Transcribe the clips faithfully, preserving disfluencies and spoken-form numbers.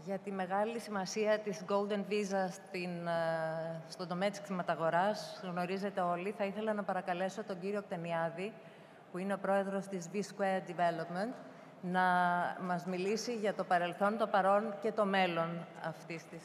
Για τη μεγάλη σημασία της Golden Visa στην, στον τομέα της κτηματαγοράς, γνωρίζετε όλοι, θα ήθελα να παρακαλέσω τον κύριο Κτeniadis, που είναι ο πρόεδρος της V-Square Development, να μας μιλήσει για το παρελθόν, το παρόν και το μέλλον αυτής της.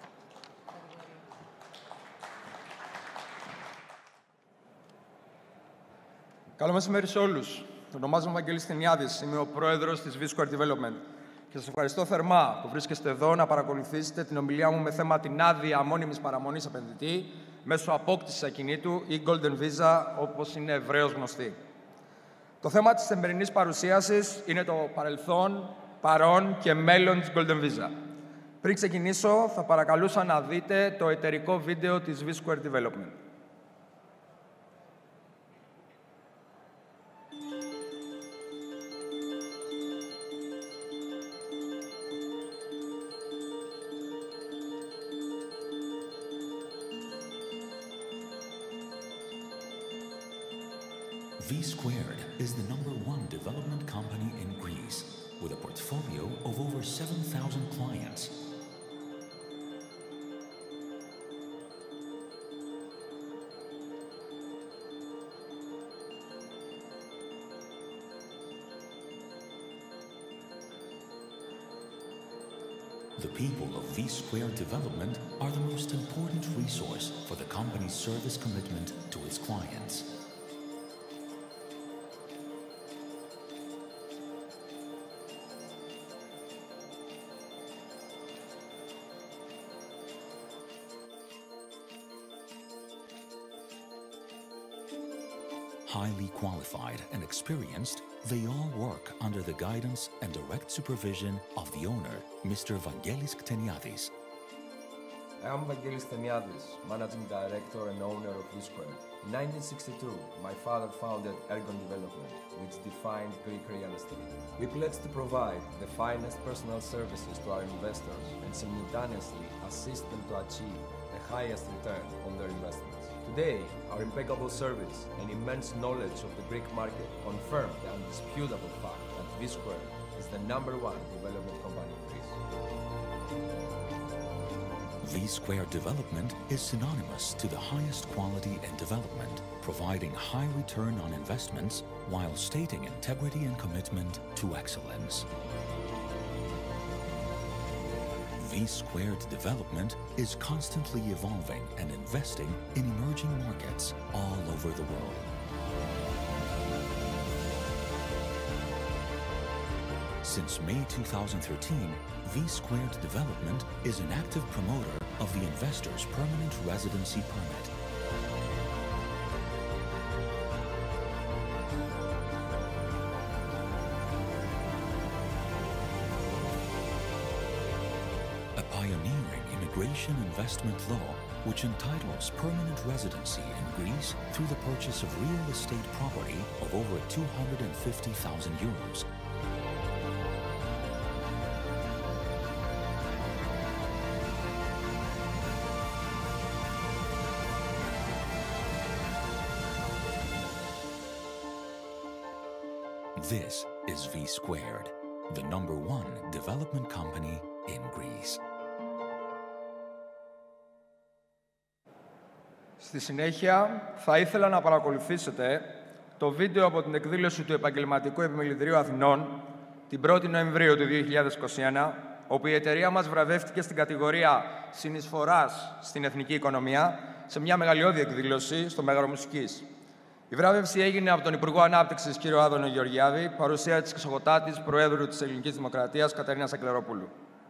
Καλό μεσημέρι σε όλους. Ονομάζομαι Βαγγέλης Κτeniadis, είμαι ο πρόεδρος της V-Square Development. Και σας ευχαριστώ θερμά που βρίσκεστε εδώ να παρακολουθήσετε την ομιλία μου με θέμα την άδεια μόνιμης παραμονής επενδυτή μέσω απόκτησης ακινήτου ή Golden Visa, όπως είναι ευρέως γνωστή. Το θέμα της σημερινής παρουσίασης είναι το παρελθόν, παρόν και μέλλον της Golden Visa. Πριν ξεκινήσω, θα παρακαλούσα να δείτε το εταιρικό βίντεο της V-Square Development. V-Squared is the number one development company in Greece, with a portfolio of over seven thousand clients. The people of V-Squared Development are the most important resource for the company's service commitment to its clients. Highly qualified and experienced, they all work under the guidance and direct supervision of the owner, Mister Vaggelis Kteniadis. I am Vaggelis Kteniadis, Managing Director and owner of V-Square. In nineteen sixty-two, my father founded Ergon Development, which defined Greek real estate. We pledge to provide the finest personal services to our investors and simultaneously assist them to achieve the highest return on their investments. Today, our impeccable service and immense knowledge of the Greek market confirm the undisputable fact that V-Square is the number one development company in Greece. V-Square Development is synonymous to the highest quality in development, providing high return on investments while stating integrity and commitment to excellence. V-Squared Development is constantly evolving and investing in emerging markets all over the world. Since May two thousand thirteen, V-Squared Development is an active promoter of the investor's permanent residency permit. Pioneering immigration investment law, which entitles permanent residency in Greece through the purchase of real estate property of over two hundred fifty thousand euros. This is V-Squared, the number one development company in Greece. Στη συνέχεια, θα ήθελα να παρακολουθήσετε το βίντεο από την εκδήλωση του Επαγγελματικού Επιμελητηρίου Αθηνών την πρώτη Νοεμβρίου του δύο χιλιάδες είκοσι ένα, όπου η εταιρεία μας βραβεύτηκε στην κατηγορία συνεισφοράς στην εθνική οικονομία σε μια μεγαλειώδη εκδήλωση στο Μέγαρο Μουσικής. Η βράβευση έγινε από τον Υπουργό Ανάπτυξης κ. Άδωνο Γεωργιάδη, παρουσία της εξοχοτάτης Προέδρου της Ελληνικής Δημοκρατίας Κατερίνας Ακλερόπουλου.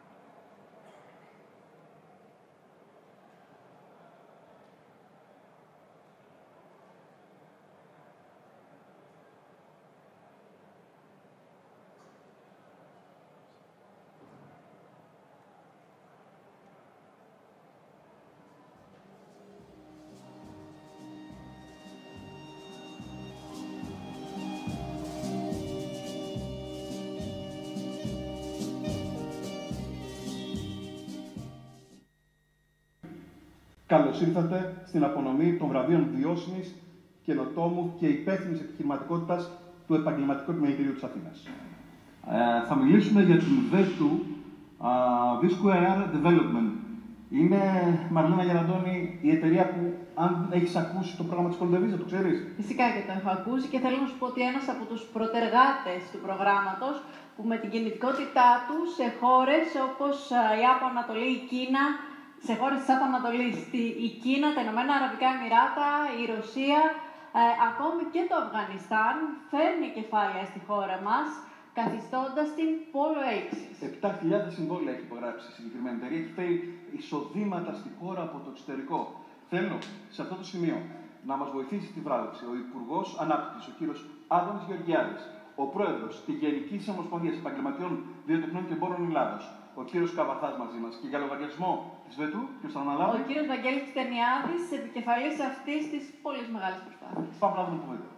Καλώς ήρθατε στην απονομή των βραβείων βιώσιμης, καινοτόμου και υπεύθυνης επιχειρηματικότητας του Επαγγελματικού Επιμελητηρίου της Αθήνας. Ε, θα μιλήσουμε για την ΔΕΤΟΥ Uh, V-Square Development. Είναι, Μαρλένα Γεραντώνη, η εταιρεία που, αν έχεις ακούσει το πρόγραμμα της Golden Visa, το ξέρεις? Φυσικά και το έχω ακούσει και θέλω να σου πω ότι ένας από τους προτεργάτες του προγράμματος που με την κινητικότητά του σε χώρες όπως η Άπο Ανατολή, η Κίνα, σε χώρες της Άπο Ανατολής, η Κίνα, τα Ηνωμένα Αραβικά Εμιράτα, η Ρωσία, ε, ακόμη και το Αφγανιστάν, φέρνει κεφάλαια στη χώρα μας, καθιστώντας την πόλο έλξης. επτά χιλιάδες συμβόλαια έχει υπογράψει η συγκεκριμένη εταιρεία, έχει φέρει εισοδήματα στη χώρα από το εξωτερικό. Θέλω σε αυτό το σημείο να μας βοηθήσει τη βράδυξη ο Υπουργός Ανάπτυξης, ο κύριος Άδωνης Γεωργιάδης, ο Πρόεδρος της Γενικής Ομοσπονδίας Επαγγελματιών Βιοτεχνών και Εμπόρων Ελλάδος, ο κύριος Καβαθάς μαζί μας και για λογαριασμό της ΒΕΤΟΥ, ποιος θα αναλάβει? Ο κύριος Βαγγέλης Κτeniadis, επικεφαλής αυτής της πολύ μεγάλης προσπάθειας. Πάμε να δούμε το βίντεο.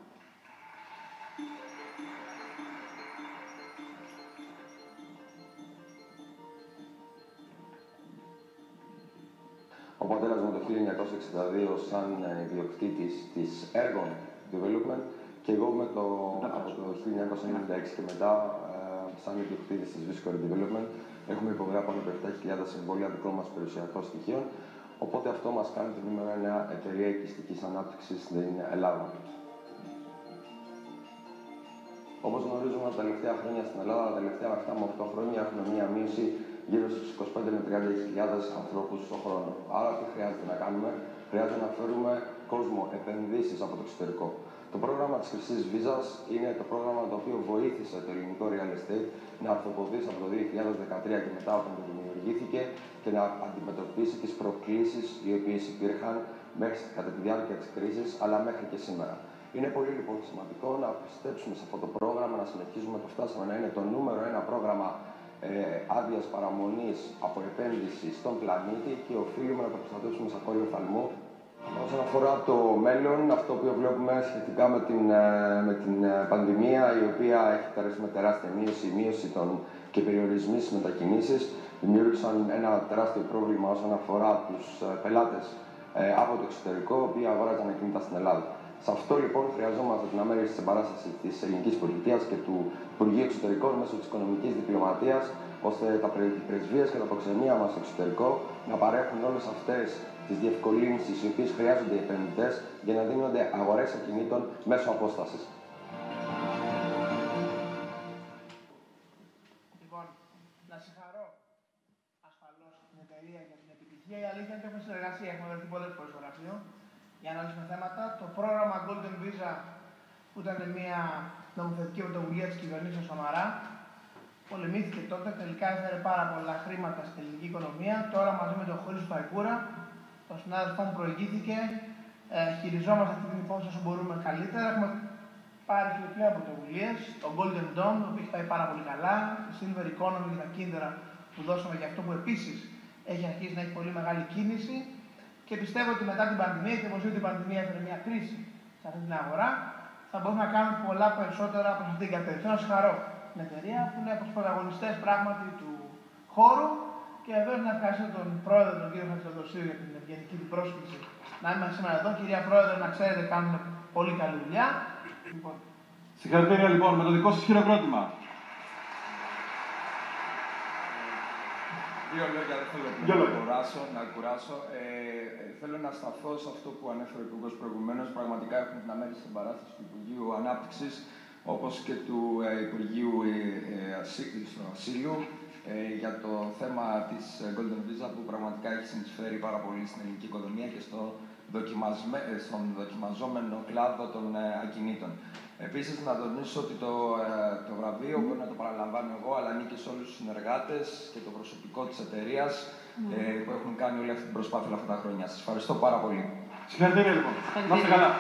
Ο πατέρας μου το χίλια εννιακόσια εξήντα δύο σαν ιδιοκτήτης της Ergon Development και εγώ με το, από το χίλια εννιακόσια ενενήντα έξι και μετά σαν ιδιοκτήτης της V-Square Development έχουμε υπογράψει πάνω από επτά χιλιάδες συμβόλαια δικών μας περιουσιακών στοιχείων, οπότε αυτό μας κάνει την νούμερο ένα εταιρεία οικιστικής ανάπτυξης στην Ελλάδα. Όπως γνωρίζουμε τα τελευταία χρόνια στην Ελλάδα, τα τελευταία επτά με οκτώ χρόνια έχουμε μία μείωση γύρω στους είκοσι πέντε με τριάντα χιλιάδες ανθρώπους στον χρόνο. Άρα τι χρειάζεται να κάνουμε? Χρειάζεται να φέρουμε κόσμο, επενδύσεις από το εξωτερικό. Το πρόγραμμα της Χρυσής Βίζας είναι το πρόγραμμα το οποίο βοήθησε το ελληνικό real estate να αρθροποδήσει από το δύο χιλιάδες δεκατρία και μετά όταν το δημιουργήθηκε και να αντιμετωπίσει τις προκλήσεις οι οποίες υπήρχαν μέχρι κατά τη διάρκεια της κρίσης, αλλά μέχρι και σήμερα. Είναι πολύ λοιπόν σημαντικό να πιστέψουμε σε αυτό το πρόγραμμα, να συνεχίζουμε το φτάσαμε να είναι το νούμερο ένα πρόγραμμα ε, άδειας παραμονής από επένδυση στον πλανήτη και οφείλουμε να το προστατεύσουμε σε ακόλουθο φαλμού. Όσον αφορά το μέλλον, αυτό που βλέπουμε σχετικά με την, με την πανδημία, η οποία έχει περάσει με τεράστια μείωση, μείωση των και περιορισμοί στις μετακινήσεις, δημιούργησαν ένα τεράστιο πρόβλημα όσον αφορά τους πελάτες ε, από το εξωτερικό, οι οποίοι αγόραζαν ακίνητα στην Ελλάδα. Σε αυτό λοιπόν χρειαζόμαστε την αμέριστη συμπαράσταση της ελληνικής πολιτείας και του Υπουργείου Εξωτερικών μέσω της οικονομικής διπλωματίας, ώστε τα πρεσβείες και τα προξενία μας στο εξωτερικό να παρέχουν όλες αυτές τις διευκολύνσεις οι οποίες χρειάζονται οι επενδυτές για να δίνονται αγορές ακινήτων μέσω απόστασης. Λοιπόν, να συγχαρώ ασφαλώς την εταιρεία για την επιτυχία. Η αλήθεια είναι ότι έχουμε συνεργασία, έχουμε βρεθεί πολλές φορές στο γραφείο για να λύσουμε θέματα. Το πρόγραμμα Golden Visa, που ήταν μια νομοθετική πρωτοβουλία της κυβερνήσεως Σαμαρά, πολεμήθηκε τότε, τελικά έφερε πάρα πολλά χρήματα στην ελληνική οικονομία. Τώρα μαζί με τον Χρήστο Φαϊκούρα, τον συνάδελφό μου προηγήθηκε, ε, χειριζόμαστε αυτή την υπόθεση όσο μπορούμε καλύτερα. Έχουμε πάρει και πλέον πρωτοβουλίες, το Golden Dome, το οποίο έχει πάει πάρα πολύ καλά, το Silver Economy για τα κίνδυνα που δώσαμε για αυτό που επίσης έχει αρχίσει να έχει πολύ μεγάλη κίνηση. Και πιστεύω ότι μετά την πανδημία, και όπως είδατε η πανδημία έφερε μια κρίση σε αυτή την αγορά, θα μπορούμε να κάνουμε πολλά περισσότερα προς αυτήν την κατεύθυνση. Να συγχαρώ την εταιρεία που είναι από τους πρωταγωνιστές πράγματι του χώρου και βεβαίως να ευχαριστώ τον πρόεδρο, τον κύριο Χατζηδοσίου, για την ευγενική του πρόσκληση να είμαστε σήμερα εδώ. Κυρία Πρόεδρε, να ξέρετε, κάνουμε πολύ καλή δουλειά. Λοιπόν. Συγχαρητήρια λοιπόν με το δικό σας χειροκρότημα. Δύο λόγια, δεν θέλω να κουράσω. Να κουράσω. Ε, θέλω να σταθώ σε αυτό που ανέφερε ο Υπουργός προηγουμένως. Πραγματικά έχουμε την αμέριστη συμπαράσταση του Υπουργείου Ανάπτυξης, όπως και του ε, Υπουργείου ε, ε, Ασύλου, ε, για το θέμα της Golden Visa, που πραγματικά έχει συνεισφέρει πάρα πολύ στην ελληνική οικονομία και στο δοκιμασμέ, στον δοκιμαζόμενο κλάδο των ε, ακινήτων. Επίσης, να τονίσω ότι το, ε, το βραβείο μπορεί να το παραλαμβάνω εγώ, αλλά ανήκει σε όλους τους συνεργάτες και το προσωπικό της εταιρείας mm. ε, που έχουν κάνει όλη αυτή την προσπάθεια όλα αυτά τα χρόνια. Σας ευχαριστώ πάρα πολύ. Συγχαρητήρια λοιπόν. Να είστε καλά.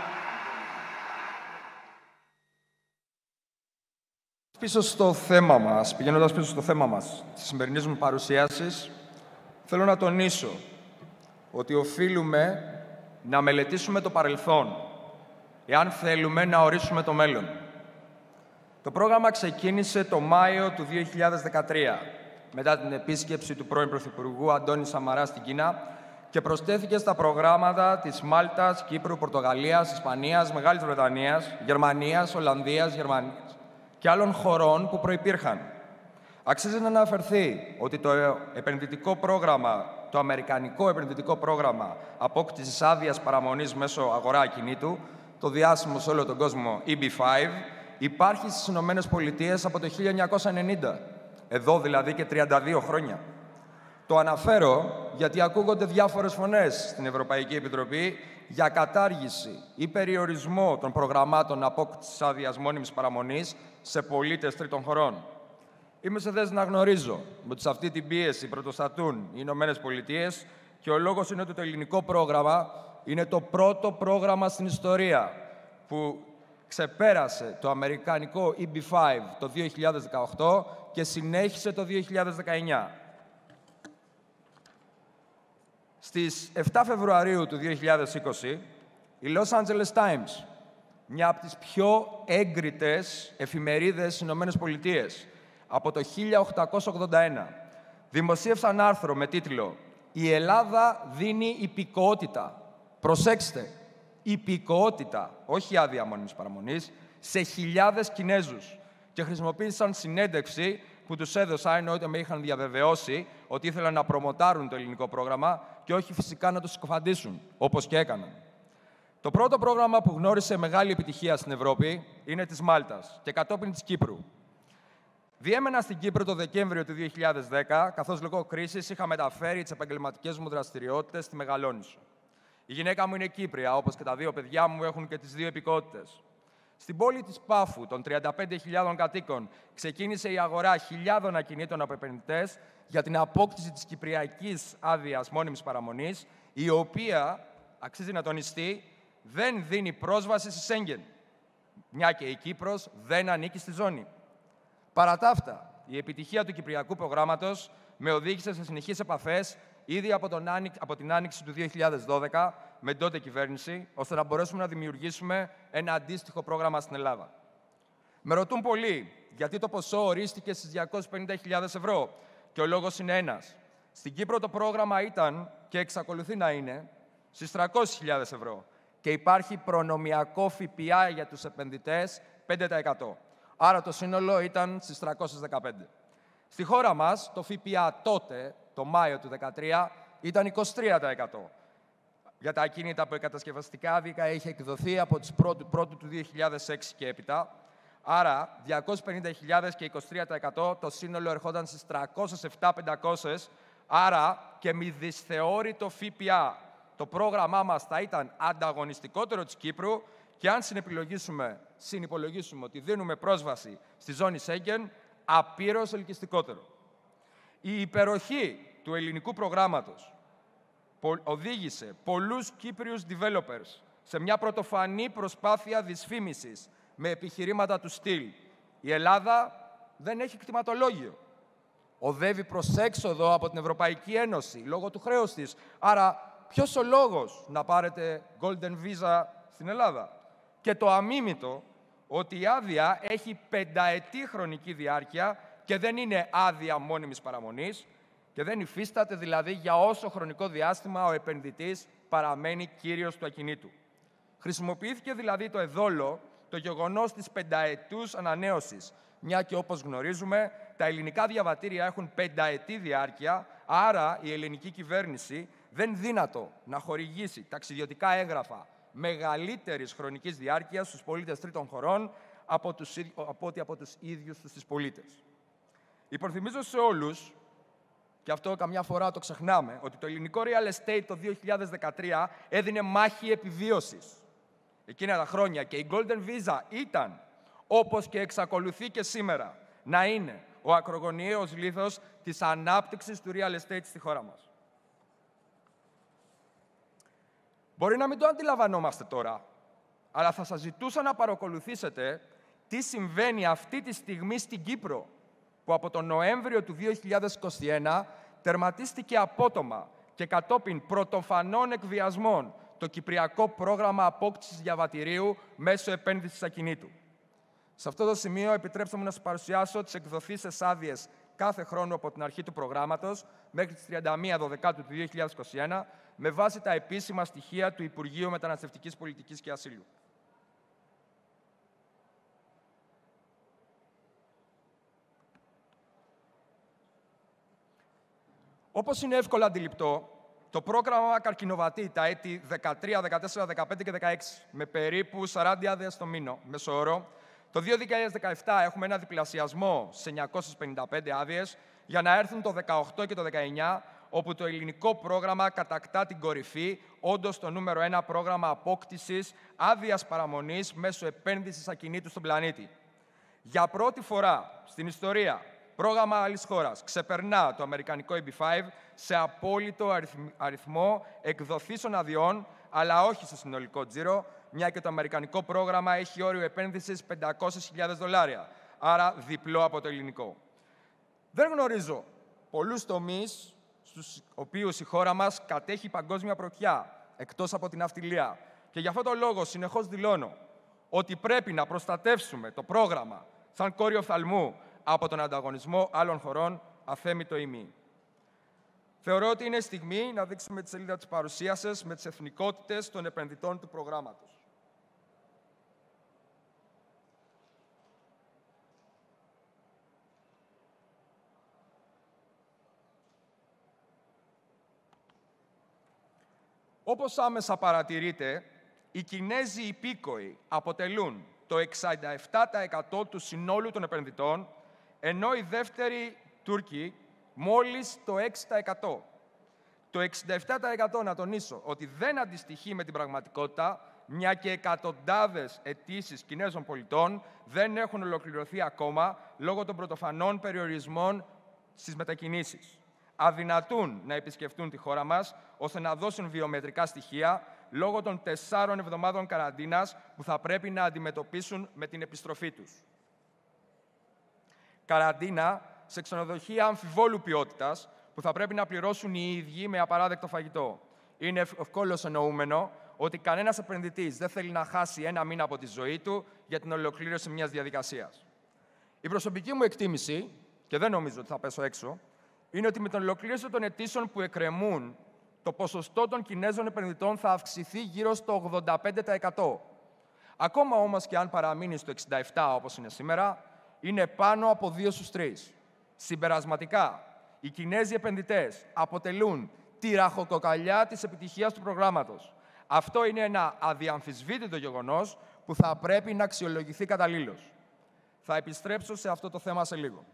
Πίσω στο θέμα μας, πηγαίνοντας πίσω στο θέμα μας της σημερινής μου παρουσίασης, θέλω να τονίσω ότι οφείλουμε να μελετήσουμε το παρελθόν, εάν θέλουμε να ορίσουμε το μέλλον. Το πρόγραμμα ξεκίνησε το Μάιο του δύο χιλιάδες δεκατρία, μετά την επίσκεψη του πρώην Πρωθυπουργού Αντώνη Σαμαρά στην Κίνα και προσθέθηκε στα προγράμματα της Μάλτας, Κύπρου, Πορτογαλίας, Ισπανίας, Μεγάλης Βρετανίας, Γερμανίας, Ολλανδίας, Γερμανίας και άλλων χωρών που προϋπήρχαν. Αξίζει να αναφερθεί ότι το επενδυτικό πρόγραμμα, το αμερικανικό επενδυτικό πρόγραμμα απόκτησης άδειας παραμονής μέσω αγορά ακινήτου, το διάσημο σε όλο τον κόσμο ι μπι φάιβ, υπάρχει στις Ηνωμένες Πολιτείες από το χίλια εννιακόσια ενενήντα, εδώ δηλαδή και τριάντα δύο χρόνια. Το αναφέρω γιατί ακούγονται διάφορες φωνές στην Ευρωπαϊκή Επιτροπή για κατάργηση ή περιορισμό των προγραμμάτων απόκτησης άδειας μόνιμης παραμονής σε πολίτες τρίτων χωρών. Είμαι σε θέση να γνωρίζω ότι σε αυτή την πίεση πρωτοστατούν οι Ηνωμένες Πολιτείες και ο λόγος είναι ότι το ελληνικό πρόγραμμα είναι το πρώτο πρόγραμμα στην ιστορία που ξεπέρασε το αμερικανικό ι μπι φάιβ το δύο χιλιάδες δεκαοκτώ και συνέχισε το δύο χιλιάδες δεκαεννιά. Στις εφτά Φεβρουαρίου του δύο χιλιάδες είκοσι, η Los Angeles Times, μια από τις πιο έγκριτες εφημερίδες στις Ηνωμένες Πολιτείες, από το χίλια οκτακόσια ογδόντα ένα, δημοσίευσαν άρθρο με τίτλο «Η Ελλάδα δίνει υπηκοότητα». Προσέξτε, υπηκοότητα, όχι άδεια μόνιμης παραμονής, σε χιλιάδες Κινέζους. Και χρησιμοποίησαν συνέντευξη που τους έδωσα, ενώ με είχαν διαβεβαιώσει ότι ήθελαν να προμοτάρουν το ελληνικό πρόγραμμα και όχι φυσικά να το συκοφαντήσουν, όπως και έκαναν. Το πρώτο πρόγραμμα που γνώρισε μεγάλη επιτυχία στην Ευρώπη είναι της Μάλτας και κατόπιν της Κύπρου. Διέμενα στην Κύπρο το Δεκέμβριο του δύο χιλιάδες δέκα, καθώς λόγω κρίσης είχα μεταφέρει τις επαγγελματικές μου δραστηριότητες στη Μεγαλόνισσο. Η γυναίκα μου είναι Κύπρια, όπως και τα δύο παιδιά μου έχουν και τις δύο υπηκότητες. Στην πόλη της Πάφου, των τριάντα πέντε χιλιάδων κατοίκων, ξεκίνησε η αγορά χιλιάδων ακινήτων από επενδυτές για την απόκτηση της κυπριακής άδειας μόνιμης παραμονής, η οποία, αξίζει να τονιστεί, δεν δίνει πρόσβαση στη Σέγγεν, μια και η Κύπρος δεν ανήκει στη ζώνη. Παρά τα αυτά, η επιτυχία του κυπριακού προγράμματος με οδήγησε σε συνεχείς επαφές ήδη από, τον, από την άνοιξη του δύο χιλιάδες δώδεκα με την τότε κυβέρνηση, ώστε να μπορέσουμε να δημιουργήσουμε ένα αντίστοιχο πρόγραμμα στην Ελλάδα. Με ρωτούν πολλοί γιατί το ποσό ορίστηκε στις διακόσιες πενήντα χιλιάδες ευρώ και ο λόγος είναι ένας. Στην Κύπρο το πρόγραμμα ήταν και εξακολουθεί να είναι στις τριακόσιες χιλιάδες ευρώ και υπάρχει προνομιακό ΦΠΑ για τους επενδυτές πέντε τοις εκατό. Άρα το σύνολο ήταν στις τριακόσιες δεκαπέντε. Στη χώρα μας το ΦΠΑ τότε, το Μάιο του δύο χιλιάδες δεκατρία, ήταν είκοσι τρία τοις εκατό. Για τα ακίνητα που η κατασκευαστικά άδικα είχε εκδοθεί από τις πρώτου, πρώτου του δύο χιλιάδες έξι και έπειτα. Άρα, διακόσιες πενήντα χιλιάδες και είκοσι τρία τοις εκατό, το σύνολο ερχόταν στις τριακόσιες επτά χιλιάδες πεντακόσιες, άρα και με δυσθεώρητο ΦΠΑ. Το πρόγραμμά μας θα ήταν ανταγωνιστικότερο της Κύπρου και αν συνυπολογίσουμε, συνυπολογίσουμε ότι δίνουμε πρόσβαση στη ζώνη Σέγγεν, απείρως ελκυστικότερο. Η υπεροχή του ελληνικού προγράμματος οδήγησε πολλούς Κύπριους developers σε μια πρωτοφανή προσπάθεια δυσφήμισης με επιχειρήματα του στυλ. Η Ελλάδα δεν έχει κτηματολόγιο. Οδεύει προς έξοδο από την Ευρωπαϊκή Ένωση λόγω του χρέους της. Άρα, ποιος ο λόγος να πάρετε Golden Visa στην Ελλάδα? Και το αμίμητο ότι η άδεια έχει πενταετή χρονική διάρκεια και δεν είναι άδεια μόνιμης παραμονής και δεν υφίσταται δηλαδή για όσο χρονικό διάστημα ο επενδυτής παραμένει κύριος του ακινήτου. Χρησιμοποιήθηκε δηλαδή το εδόλο το γεγονός της πενταετούς ανανέωσης, μια και όπως γνωρίζουμε τα ελληνικά διαβατήρια έχουν πενταετή διάρκεια, άρα η ελληνική κυβέρνηση δεν δύνατο να χορηγήσει ταξιδιωτικά έγγραφα μεγαλύτερης χρονικής διάρκειας στους πολίτες τρίτων χωρών από, τους, από ότι από τους ίδιους τους τις πολίτες. Υπενθυμίζω σε όλους, και αυτό καμιά φορά το ξεχνάμε, ότι το ελληνικό real estate το δύο χιλιάδες δεκατρία έδινε μάχη επιβίωσης εκείνα τα χρόνια και η Golden Visa ήταν, όπως και εξακολουθεί και σήμερα, να είναι ο ακρογωνιαίος λίθος της ανάπτυξης του real estate στη χώρα μας. Μπορεί να μην το αντιλαμβανόμαστε τώρα, αλλά θα σας ζητούσα να παρακολουθήσετε τι συμβαίνει αυτή τη στιγμή στην Κύπρο, που από τον Νοέμβριο του δύο χιλιάδες είκοσι ένα τερματίστηκε απότομα και κατόπιν πρωτοφανών εκβιασμών το Κυπριακό Πρόγραμμα Απόκτησης Διαβατηρίου μέσω επένδυσης ακινήτου. Σε αυτό το σημείο επιτρέψτε μου να σας παρουσιάσω τις εκδοθήσεις άδειες κάθε χρόνο από την αρχή του προγράμματος μέχρι τις τριάντα μία Δεκεμβρίου του δύο χιλιάδες είκοσι ένα με βάση τα επίσημα στοιχεία του Υπουργείου Μεταναστευτικής Πολιτικής και Ασύλου. Όπως είναι εύκολα αντιληπτό, το πρόγραμμα καρκινοβατεί τα έτη δεκατρία, δεκατέσσερα, δεκαπέντε και δεκαέξι με περίπου σαράντα άδειες το μήνα, μέσο όρο. Το δύο χιλιάδες δεκαεπτά έχουμε ένα διπλασιασμό σε εννιακόσιες πενήντα πέντε άδειες, για να έρθουν το δεκαοκτώ και το δεκαεννιά, όπου το ελληνικό πρόγραμμα κατακτά την κορυφή, όντως το νούμερο ένα πρόγραμμα απόκτησης άδειας παραμονής μέσω επένδυσης ακινήτου στον πλανήτη. Για πρώτη φορά στην ιστορία, πρόγραμμα άλλης χώρας ξεπερνά το αμερικανικό έι μπι φάιβ σε απόλυτο αριθμό εκδοθήσεων αδειών, αλλά όχι στο συνολικό τζίρο, μια και το αμερικανικό πρόγραμμα έχει όριο επένδυσης πεντακόσιες χιλιάδες δολάρια, άρα διπλό από το ελληνικό. Δεν γνωρίζω πολλούς τομείς στους οποίους η χώρα μας κατέχει παγκόσμια πρωτιά, εκτός από την ναυτιλία. Και γι' αυτό το λόγο συνεχώς δηλώνω ότι πρέπει να προστατεύσουμε το πρόγραμμα σαν κόρη οφθαλμού από τον ανταγωνισμό άλλων χωρών, αθέμητο ή μη. Θεωρώ ότι είναι στιγμή να δείξουμε τη σελίδα της παρουσίασης με τις εθνικότητες των επενδυτών του προγράμματος. Όπως άμεσα παρατηρείτε, οι Κινέζοι υπήκοοι αποτελούν το εξήντα επτά τοις εκατό του συνόλου των επενδυτών, ενώ οι δεύτεροι Τούρκοι μόλις το έξι τοις εκατό. Το εξήντα επτά τοις εκατό, να τονίσω, ότι δεν αντιστοιχεί με την πραγματικότητα, μια και εκατοντάδες αιτήσεις Κινέζων πολιτών δεν έχουν ολοκληρωθεί ακόμα λόγω των πρωτοφανών περιορισμών στις μετακινήσεις. Αδυνατούν να επισκεφτούν τη χώρα μας, ώστε να δώσουν βιομετρικά στοιχεία, λόγω των τεσσάρων εβδομάδων καραντίνας που θα πρέπει να αντιμετωπίσουν με την επιστροφή τους. Καραντίνα σε ξενοδοχεία αμφιβόλου ποιότητας, που θα πρέπει να πληρώσουν οι ίδιοι με απαράδεκτο φαγητό. Είναι ευκόλως εννοούμενο ότι κανένας επενδυτής δεν θέλει να χάσει ένα μήνα από τη ζωή του για την ολοκλήρωση μιας διαδικασίας. Η προσωπική μου εκτίμηση, και δεν νομίζω ότι θα πέσω έξω, είναι ότι με την ολοκλήρωση των αιτήσεων που εκκρεμούν, το ποσοστό των Κινέζων επενδυτών θα αυξηθεί γύρω στο ογδόντα πέντε τοις εκατό. Ακόμα όμως και αν παραμείνει στο εξήντα επτά τοις εκατό όπως είναι σήμερα, είναι πάνω από δύο στους τρεις. Συμπερασματικά, οι Κινέζοι επενδυτές αποτελούν τη ραχοκοκαλιά της επιτυχίας του προγράμματος. Αυτό είναι ένα αδιαμφισβήτητο γεγονός που θα πρέπει να αξιολογηθεί καταλήλως. Θα επιστρέψω σε αυτό το θέμα σε λίγο.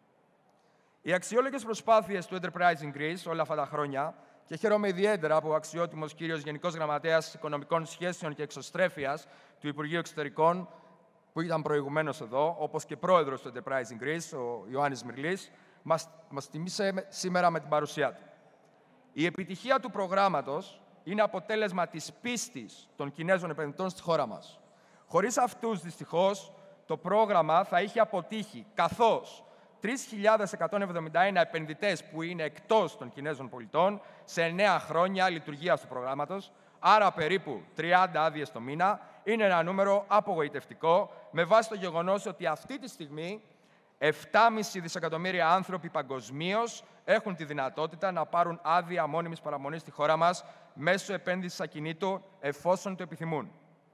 Οι αξιόλογες προσπάθειες του Enterprise in Greece όλα αυτά τα χρόνια, και χαίρομαι ιδιαίτερα που ο αξιότιμος κύριος Γενικός Γραμματέας Οικονομικών Σχέσεων και Εξωστρέφειας του Υπουργείου Εξωτερικών, που ήταν προηγουμένως εδώ, όπως και πρόεδρος του Enterprise in Greece, ο Ιωάννης Μυρλής, μας, μας τιμήσε σήμερα με την παρουσία του. Η επιτυχία του προγράμματος είναι αποτέλεσμα της πίστης των Κινέζων επενδυτών στη χώρα μας. Χωρίς αυτούς, δυστυχώς, το πρόγραμμα θα είχε αποτύχει, καθώς τρεις χιλιάδες εκατόν εβδομήντα ένα επενδυτές που είναι εκτός των Κινέζων πολιτών σε εννέα χρόνια λειτουργίας του προγράμματος, άρα περίπου τριάντα άδειες το μήνα, είναι ένα νούμερο απογοητευτικό, με βάση το γεγονός ότι αυτή τη στιγμή επτά κόμμα πέντε δισεκατομμύρια άνθρωποι παγκοσμίως έχουν τη δυνατότητα να πάρουν άδεια μόνιμης παραμονής στη χώρα μας μέσω επένδυσης ακινήτου, εφόσον το επιθυμούν.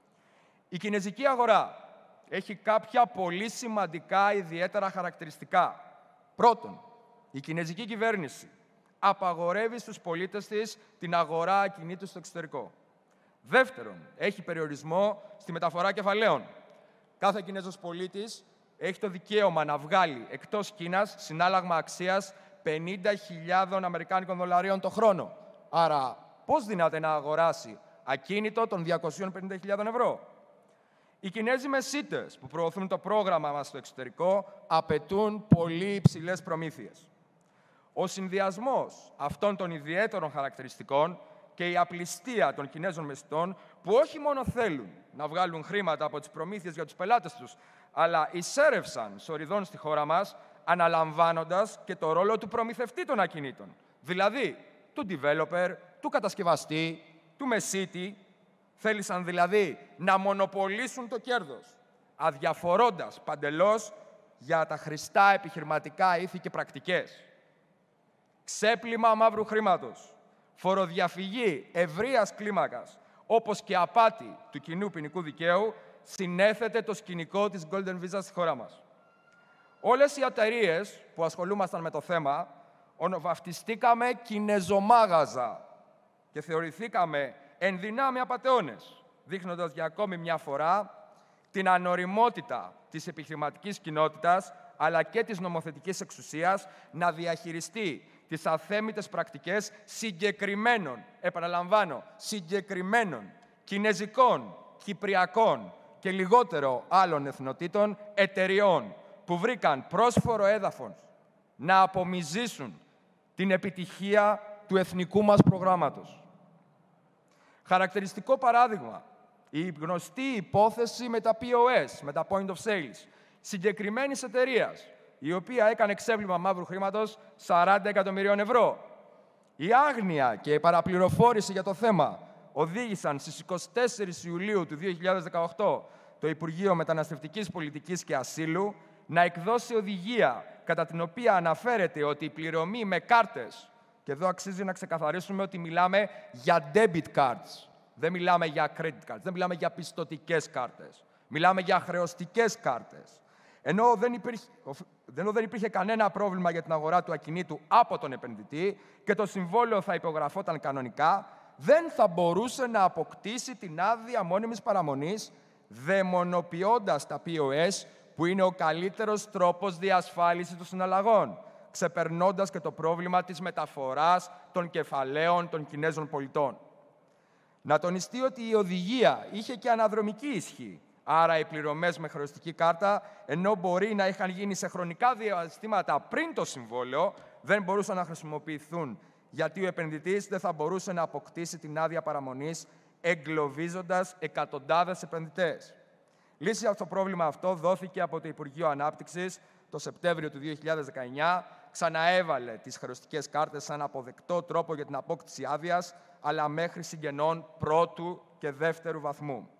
Η κινεζική αγορά έχει κάποια πολύ σημαντικά ιδιαίτερα χαρακτηριστικά. Πρώτον, η κινεζική κυβέρνηση απαγορεύει στους πολίτες της την αγορά ακινήτου στο εξωτερικό. Δεύτερον, έχει περιορισμό στη μεταφορά κεφαλαίων. Κάθε Κινέζος πολίτης έχει το δικαίωμα να βγάλει εκτός Κίνας συνάλλαγμα αξίας πενήντα χιλιάδες Αμερικάνικων δολαρίων το χρόνο. Άρα, πώς δυνάται να αγοράσει ακίνητο των διακόσιες πενήντα χιλιάδες ευρώ. Οι Κινέζοι μεσίτες που προωθούν το πρόγραμμα μας στο εξωτερικό απαιτούν πολύ υψηλές προμήθειες. Ο συνδυασμός αυτών των ιδιαίτερων χαρακτηριστικών και η απληστία των Κινέζων μεσιτών, που όχι μόνο θέλουν να βγάλουν χρήματα από τις προμήθειες για τους πελάτες τους, αλλά εισέρευσαν σοριδών στη χώρα μας, αναλαμβάνοντας και το ρόλο του προμηθευτή των ακινήτων, δηλαδή του developer, του κατασκευαστή, του μεσίτη. Θέλησαν δηλαδή να μονοπολίσουν το κέρδος, αδιαφορώντας παντελώς για τα χρηστά επιχειρηματικά ήθη και πρακτικές. Ξέπλυμα μαύρου χρήματος, φοροδιαφυγή ευρείας κλίμακας, όπως και απάτη του κοινού ποινικού δικαίου, συνέθετε το σκηνικό της Golden Visa στη χώρα μας. Όλες οι εταιρείες που ασχολούμασταν με το θέμα βαφτιστήκαμε κινεζομάγαζα και θεωρηθήκαμε εν δυνάμει απατεώνες, δείχνοντας για ακόμη μια φορά την ανοριμότητα της επιχειρηματικής κοινότητας, αλλά και της νομοθετικής εξουσίας να διαχειριστεί τις αθέμητες πρακτικές συγκεκριμένων, επαναλαμβάνω, συγκεκριμένων κινεζικών, κυπριακών και λιγότερο άλλων εθνοτήτων εταιριών που βρήκαν πρόσφορο έδαφος να απομυζήσουν την επιτυχία του εθνικού μας προγράμματος. Χαρακτηριστικό παράδειγμα, η γνωστή υπόθεση με τα πι ο ες, με τα Point of Sales, συγκεκριμένης εταιρείας, η οποία έκανε ξέπλυμα μαύρου χρήματος σαράντα εκατομμυρίων ευρώ. Η άγνοια και η παραπληροφόρηση για το θέμα οδήγησαν στις εικοστή τέταρτη Ιουλίου του δύο χιλιάδες δεκαοκτώ το Υπουργείο Μεταναστευτικής Πολιτικής και Ασύλου να εκδώσει οδηγία κατά την οποία αναφέρεται ότι η πληρωμή με κάρτες, και εδώ αξίζει να ξεκαθαρίσουμε ότι μιλάμε για debit cards, δεν μιλάμε για credit cards, δεν μιλάμε για πιστωτικές κάρτες, μιλάμε για χρεωστικές κάρτες. Ενώ δεν υπήρχε, ενώ δεν υπήρχε κανένα πρόβλημα για την αγορά του ακινήτου από τον επενδυτή και το συμβόλαιο θα υπογραφόταν κανονικά, δεν θα μπορούσε να αποκτήσει την άδεια μόνιμης παραμονής, δαιμονοποιώντας τα πι ο ες, που είναι ο καλύτερος τρόπος διασφάλισης των συναλλαγών, ξεπερνώντας και το πρόβλημα της μεταφοράς των κεφαλαίων των Κινέζων πολιτών. Να τονιστεί ότι η οδηγία είχε και αναδρομική ισχύ, άρα οι πληρωμές με χρεωστική κάρτα, ενώ μπορεί να είχαν γίνει σε χρονικά διαστήματα πριν το συμβόλαιο, δεν μπορούσαν να χρησιμοποιηθούν, γιατί ο επενδυτής δεν θα μπορούσε να αποκτήσει την άδεια παραμονής, εγκλωβίζοντας εκατοντάδες επενδυτές. Λύση για το πρόβλημα αυτό δόθηκε από το Υπουργείο Ανάπτυξης το Σεπτέμβριο του δύο χιλιάδες δεκαεννιά, ξαναέβαλε τις χρεωστικές κάρτες σαν αποδεκτό τρόπο για την απόκτηση άδειας, αλλά μέχρι συγγενών πρώτου και δεύτερου βαθμού.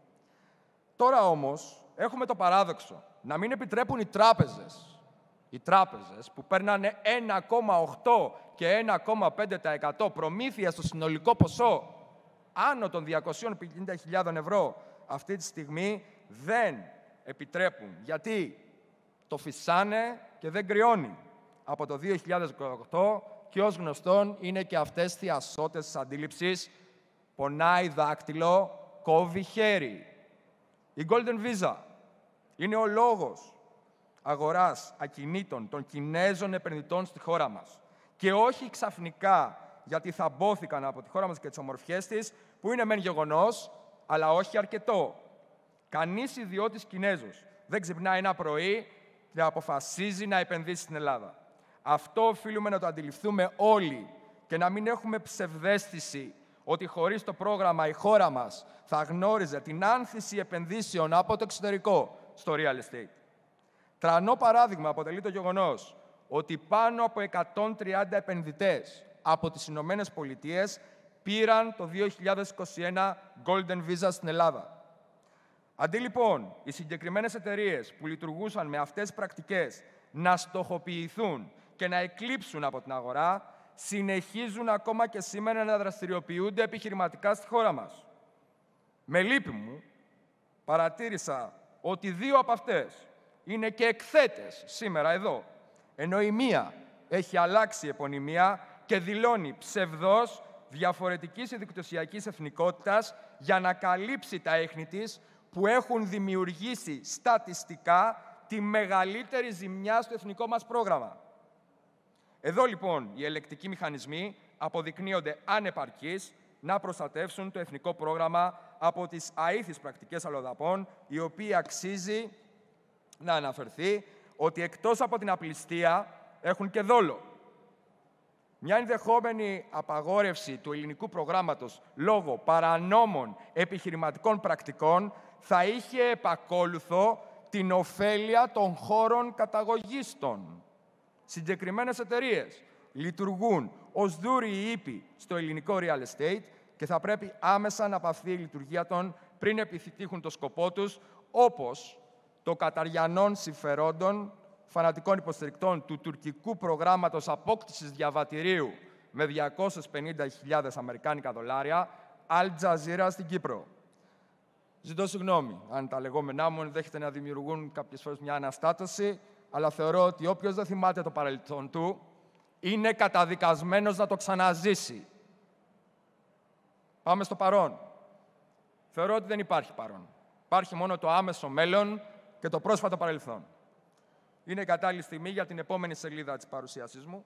Τώρα όμως έχουμε το παράδοξο να μην επιτρέπουν οι τράπεζες, οι τράπεζες που παίρνανε ένα κόμμα οκτώ και ένα κόμμα πέντε τοις εκατό προμήθεια στο συνολικό ποσό άνω των διακοσίων πενήντα χιλιάδων ευρώ αυτή τη στιγμή, δεν επιτρέπουν. Γιατί το φυσάνε και δεν κρυώνει. Από το δύο χιλιάδες δεκαοκτώ και ως γνωστόν είναι και αυτές θειασότες της αντίληψης, πονάει δάκτυλο, κόβει χέρι. Η Golden Visa είναι ο λόγος αγοράς ακινήτων των Κινέζων επενδυτών στη χώρα μας. Και όχι ξαφνικά γιατί θαμπόθηκαν από τη χώρα μας και τις ομορφιές της, που είναι μεν γεγονός, αλλά όχι αρκετό. Κανείς ιδιώτης Κινέζος δεν ξυπνάει ένα πρωί και αποφασίζει να επενδύσει στην Ελλάδα. Αυτό οφείλουμε να το αντιληφθούμε όλοι και να μην έχουμε ψευδαίσθηση ότι χωρίς το πρόγραμμα η χώρα μας θα γνώριζε την άνθηση επενδύσεων από το εξωτερικό στο real estate. Τρανό παράδειγμα αποτελεί το γεγονός ότι πάνω από εκατόν τριάντα επενδυτές από τις Ηνωμένες Πολιτείες πήραν το δύο χιλιάδες είκοσι ένα Golden Visa στην Ελλάδα. Αντί λοιπόν οι συγκεκριμένες εταιρείες που λειτουργούσαν με αυτές τις πρακτικές να στοχοποιηθούν και να εκλείψουν από την αγορά, συνεχίζουν ακόμα και σήμερα να δραστηριοποιούνται επιχειρηματικά στη χώρα μας. Με λύπη μου, παρατήρησα ότι δύο από αυτές είναι και εκθέτες σήμερα εδώ, ενώ η μία έχει αλλάξει επωνυμία και δηλώνει ψευδώς διαφορετικής ιδιοκτησιακής εθνικότητας για να καλύψει τα ίχνη της που έχουν δημιουργήσει στατιστικά τη μεγαλύτερη ζημιά στο εθνικό μας πρόγραμμα. Εδώ, λοιπόν, οι ελεκτικοί μηχανισμοί αποδεικνύονται ανεπαρκείς να προστατεύσουν το εθνικό πρόγραμμα από τις αήθεις πρακτικές αλλοδαπών, η οποία αξίζει να αναφερθεί ότι εκτός από την απληστία έχουν και δόλο. Μια ενδεχόμενη απαγόρευση του ελληνικού προγράμματος λόγω παρανόμων επιχειρηματικών πρακτικών θα είχε επακόλουθο την ωφέλεια των χώρων καταγωγής των. Συγκεκριμένες εταιρείες λειτουργούν ως δούροι ύποι στο ελληνικό real estate και θα πρέπει άμεσα να παυθεί η λειτουργία των πριν επιτύχουν το σκοπό τους, όπως το καταριανών συμφερόντων φανατικών υποστηρικτών του τουρκικού προγράμματος απόκτησης διαβατηρίου με διακόσιες πενήντα χιλιάδες αμερικάνικα δολάρια, Al Jazeera στην Κύπρο. Ζητώ συγγνώμη αν τα λεγόμενά μου ενδέχεται να δημιουργούν κάποιες φορές μια αναστάτωση, αλλά θεωρώ ότι όποιος δεν θυμάται το παρελθόν του είναι καταδικασμένος να το ξαναζήσει. Πάμε στο παρόν. Θεωρώ ότι δεν υπάρχει παρόν. Υπάρχει μόνο το άμεσο μέλλον και το πρόσφατο παρελθόν. Είναι η κατάλληλη στιγμή για την επόμενη σελίδα της παρουσίασής μου.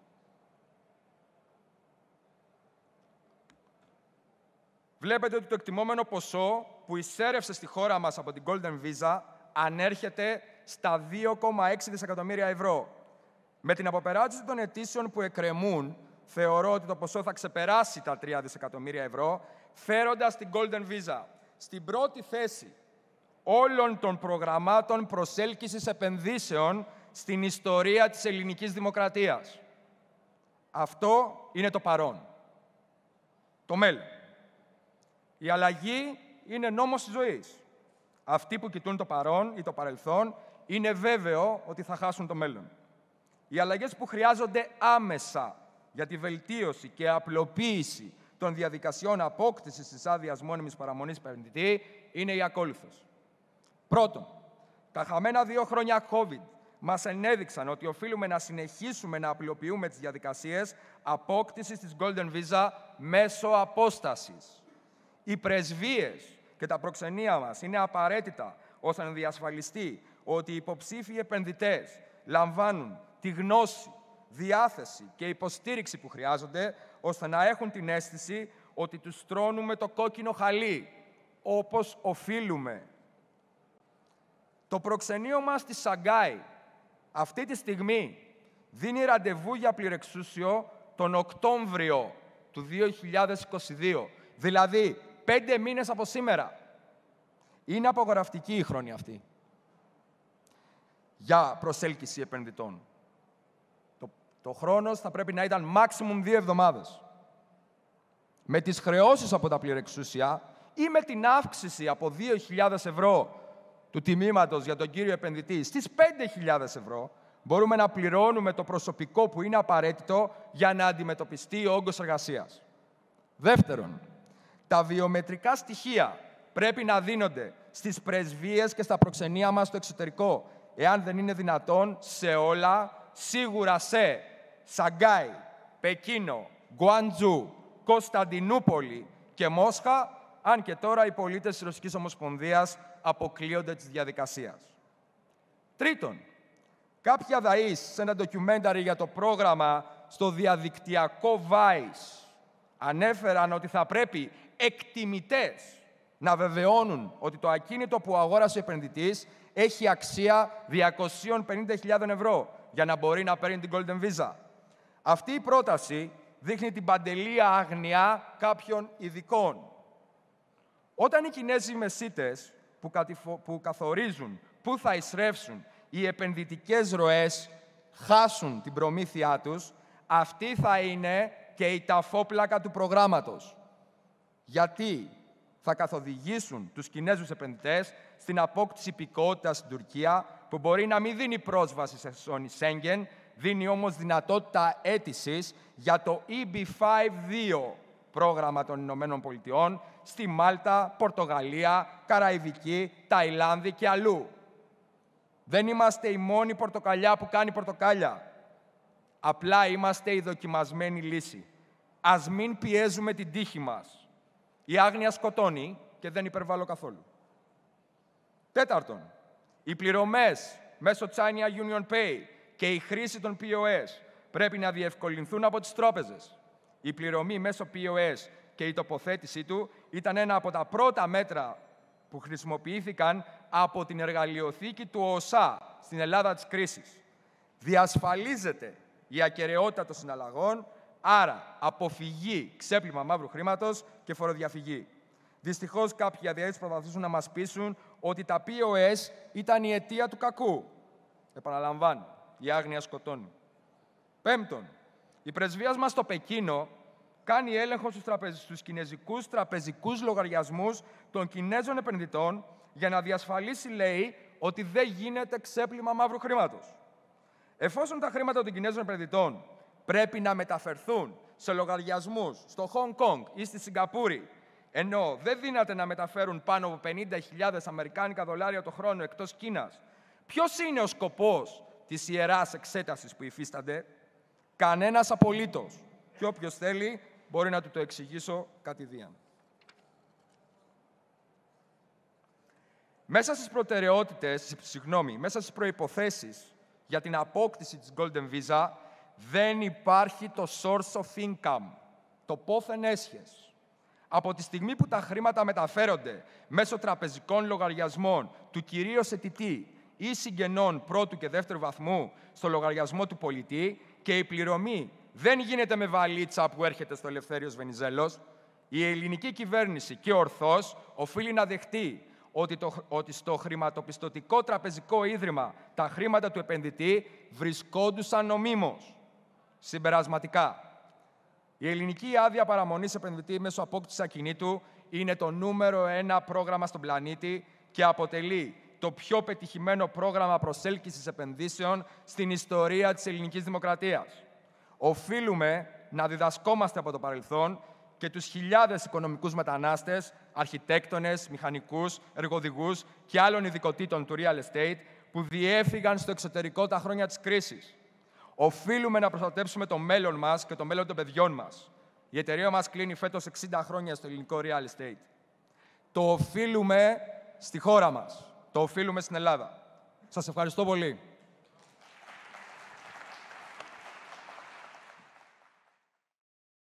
Βλέπετε ότι το εκτιμόμενο ποσό που εισέρευσε στη χώρα μας από την Golden Visa ανέρχεται στα δύο κόμμα έξι δισεκατομμύρια ευρώ. Με την αποπεράτωση των αιτήσεων που εκκρεμούν, θεωρώ ότι το ποσό θα ξεπεράσει τα τρία δισεκατομμύρια ευρώ, φέροντας την Golden Visa στην πρώτη θέση όλων των προγραμμάτων προσέλκυσης επενδύσεων στην ιστορία της ελληνικής δημοκρατίας. Αυτό είναι το παρόν. Το μέλλον. Η αλλαγή είναι νόμος της ζωής. Αυτοί που κοιτούν το παρόν ή το παρελθόν είναι βέβαιο ότι θα χάσουν το μέλλον. Οι αλλαγές που χρειάζονται άμεσα για τη βελτίωση και απλοποίηση των διαδικασιών απόκτησης της άδειας μόνιμης παραμονής επενδυτή είναι οι ακόλουθες. Πρώτον, τα χαμένα δύο χρόνια COVID μας ενέδειξαν ότι οφείλουμε να συνεχίσουμε να απλοποιούμε τις διαδικασίες απόκτησης της Golden Visa μέσω απόστασης. Οι πρεσβείες και τα προξενία μας είναι απαραίτητα ώστε να διασφαλιστεί ότι οι υποψήφιοι επενδυτές λαμβάνουν τη γνώση, διάθεση και υποστήριξη που χρειάζονται, ώστε να έχουν την αίσθηση ότι τους στρώνουμε το κόκκινο χαλί, όπως οφείλουμε. Το προξενείο μας στη Σαγκάη αυτή τη στιγμή δίνει ραντεβού για πληρεξούσιο τον Οκτώβριο του δύο χιλιάδες είκοσι δύο, δηλαδή πέντε μήνες από σήμερα. Είναι απογοητευτική η χρόνη αυτή για προσέλκυση επενδυτών. Το, το χρόνος θα πρέπει να ήταν maximum δύο εβδομάδες. Με τις χρεώσεις από τα πληρεξούσια ή με την αύξηση από δύο χιλιάδες ευρώ του τιμήματος για τον κύριο επενδυτή στις πέντε χιλιάδες ευρώ, μπορούμε να πληρώνουμε το προσωπικό που είναι απαραίτητο για να αντιμετωπιστεί ο όγκος εργασίας. Δεύτερον, τα βιομετρικά στοιχεία πρέπει να δίνονται στις πρεσβείες και στα προξενία μας στο εξωτερικό, εάν δεν είναι δυνατόν σε όλα, σίγουρα σε Σαγκάη, Πεκίνο, Γκουάντζου, Κωνσταντινούπολη και Μόσχα, αν και τώρα οι πολίτες της Ρωσικής Ομοσπονδίας αποκλείονται της διαδικασίας. Τρίτον, κάποια δαείς σε ένα ντοκιουμένταρι για το πρόγραμμα στο διαδικτυακό Vice ανέφεραν ότι θα πρέπει εκτιμητές να βεβαιώνουν ότι το ακίνητο που αγόρασε ο επενδυτής έχει αξία διακόσιες πενήντα χιλιάδες ευρώ για να μπορεί να παίρνει την Golden Visa. Αυτή η πρόταση δείχνει την παντελή άγνοια κάποιων ειδικών. Όταν οι Κινέζοι μεσίτες που, κατηφο... που καθορίζουν πού θα εισρεύσουν οι επενδυτικές ροές χάσουν την προμήθειά τους, αυτή θα είναι και η ταφόπλακα του προγράμματος. Γιατί θα καθοδηγήσουν τους Κινέζους επενδυτές στην απόκτηση υπηκότητας στην Τουρκία, που μπορεί να μην δίνει πρόσβαση σε ζώνη Σέγγεν, δίνει όμως δυνατότητα αίτησης για το ι μπι πέντε δύο πρόγραμμα των Ηνωμένων Πολιτειών στη Μάλτα, Πορτογαλία, Καραϊβική, Ταϊλάνδη και αλλού. Δεν είμαστε η μόνη πορτοκαλιά που κάνει πορτοκάλια. Απλά είμαστε η δοκιμασμένη λύση. Ας μην πιέζουμε την τύχη μας. Η άγνοια σκοτώνει και δεν υπερβάλλω καθόλου. Τέταρτον, οι πληρωμές μέσω China Union Pay και η χρήση των πι ο ες πρέπει να διευκολυνθούν από τις τράπεζες. Η πληρωμή μέσω πι ο ες και η τοποθέτησή του ήταν ένα από τα πρώτα μέτρα που χρησιμοποιήθηκαν από την εργαλειοθήκη του ο ες έι στην Ελλάδα της κρίσης. Διασφαλίζεται η ακεραιότητα των συναλλαγών, άρα αποφυγή ξέπλυμα μαύρου χρήματος και φοροδιαφυγή. Δυστυχώς, κάποιοι αδειαίτες προσπαθούν να μας πείσουν ότι τα πι ο ες ήταν η αιτία του κακού. Επαναλαμβάνω, η άγνοια σκοτώνει. Πέμπτον, η πρεσβεία μας στο Πεκίνο κάνει έλεγχο στους, τραπεζ... στους κινέζικους τραπεζικούς λογαριασμούς των Κινέζων επενδυτών για να διασφαλίσει, λέει, ότι δεν γίνεται ξέπλυμα μαύρου χρήματος. Εφόσον τα χρήματα των Κινέζων επενδυτών πρέπει να μεταφερθούν σε λογαριασμούς στο Χονγκ Κονγκ ή στη Σιγκαπούρη, ενώ δεν δύναται να μεταφέρουν πάνω από πενήντα χιλιάδες αμερικάνικα δολάρια το χρόνο εκτός Κίνας, ποιος είναι ο σκοπός της ιεράς εξέτασης που υφίστανται? Κανένας απολύτως. Και όποιος θέλει μπορεί να του το εξηγήσω κατηδίαν. Μέσα στις προτεραιότητες, συγγνώμη, μέσα στις προϋποθέσεις για την απόκτηση της Golden Visa δεν υπάρχει το source of income, το πόθεν έσχες. Από τη στιγμή που τα χρήματα μεταφέρονται μέσω τραπεζικών λογαριασμών του κυρίως αιτητή ή συγγενών πρώτου και δεύτερου βαθμού στο λογαριασμό του πολιτή και η πληρωμή δεν γίνεται με βαλίτσα που έρχεται στο Ελευθέριος Βενιζέλος, η ελληνική κυβέρνηση και ορθώς οφείλει να δεχτεί ότι, το, ότι στο χρηματοπιστωτικό τραπεζικό ίδρυμα τα χρήματα του επενδυτή βρισκόντουσαν νομίμως. Συμπερασματικά, η ελληνική άδεια παραμονής επενδυτή μέσω απόκτησης ακινήτου είναι το νούμερο ένα πρόγραμμα στον πλανήτη και αποτελεί το πιο πετυχημένο πρόγραμμα προσέλκυσης επενδύσεων στην ιστορία της ελληνικής δημοκρατίας. Οφείλουμε να διδασκόμαστε από το παρελθόν και τους χιλιάδες οικονομικούς μετανάστες, αρχιτέκτονες, μηχανικούς, εργοδηγούς και άλλων ειδικοτήτων του real estate που διέφυγαν στο εξωτερικό τα χρόνια της κρίσης. Οφείλουμε να προστατέψουμε το μέλλον μας και το μέλλον των παιδιών μας. Η εταιρεία μας κλείνει φέτος εξήντα χρόνια στο ελληνικό real estate. Το οφείλουμε στη χώρα μας. Το οφείλουμε στην Ελλάδα. Σας ευχαριστώ πολύ.